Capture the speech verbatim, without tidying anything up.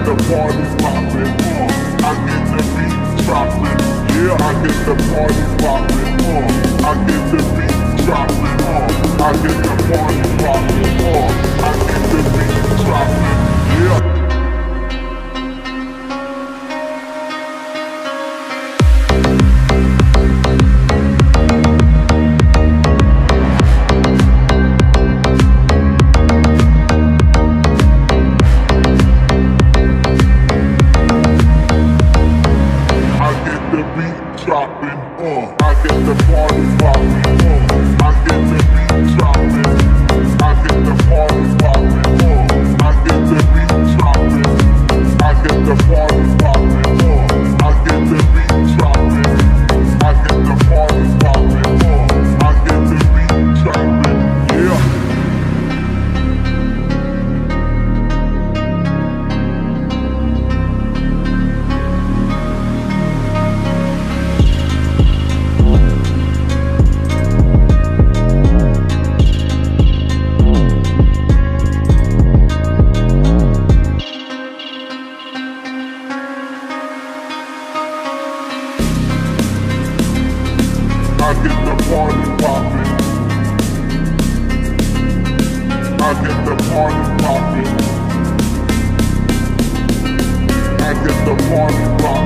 the party poppin', uh, I get the beat droppin', yeah, I get the party poppin', uh, I get the beat droppin', uh, I get the party poppin', uh, I get the beat droppin', yeah. Dropping, uh, I get the party poppin', uh, I get the beat droppin', I get the party poppin', uh, I get the beat droppin', I get the party poppin', uh, I get the beat droppin', I get the party poppin', uh, I get the beat droppin', yeah. I get the party poppin', I get the party poppin', I get the party poppin'.